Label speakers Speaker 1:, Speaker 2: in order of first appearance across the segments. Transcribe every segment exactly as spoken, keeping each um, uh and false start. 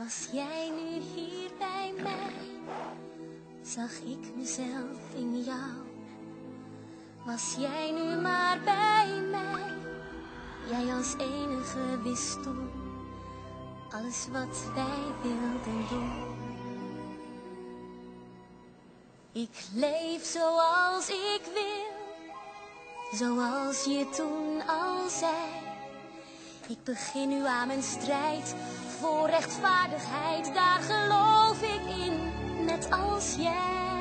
Speaker 1: Was jij nu hier bij mij, zag ik mezelf in jou. Was jij nu maar bij mij, jij als enige wist toen alles wat wij wilden doen. Ik leef zoals ik wil, zoals je toen al zei. Ik begin nu aan mijn strijd voor rechtvaardigheid, daar geloof ik in, net als jij.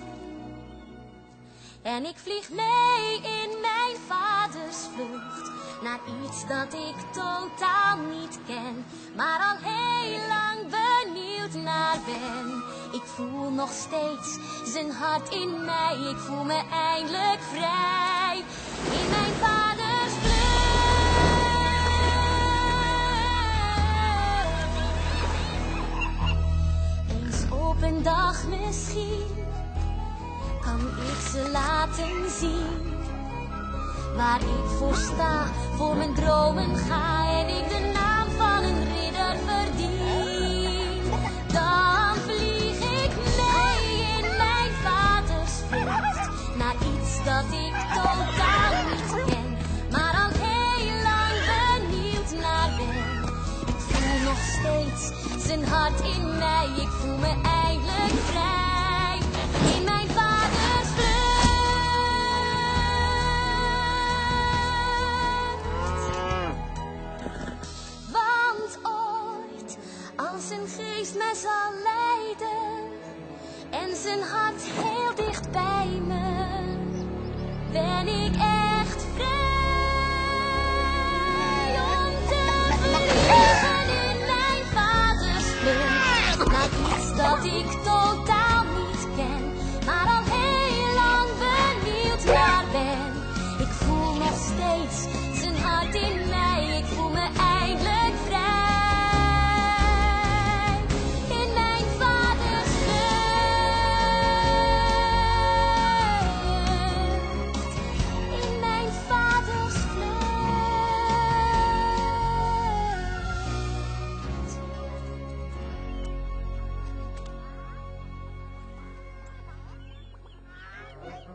Speaker 1: En ik vlieg mee in mijn vaders vlucht, naar iets dat ik totaal niet ken, maar al heel lang benieuwd naar ben. Ik voel nog steeds zijn hart in mij, ik voel me eindelijk vrij in mijn vaders vlucht. Eens op een dag misschien kan ik ze laten zien waar ik voor sta, voor mijn dromen ga en ik de naam van een ridder verdien. Dan vlieg ik mee in mijn vaders vlucht, naar iets dat ik totaal niet ken, maar al heel lang benieuwd naar ben. Ik voel nog steeds zijn hart in mij, ik voel me eindelijk vrij in mijn vaders vlucht. Als zijn geest mij zal leiden en zijn hart heel dicht bij me, ben ik echt vrij om te vliegen in mijn vaders vlucht, naar iets dat ik toch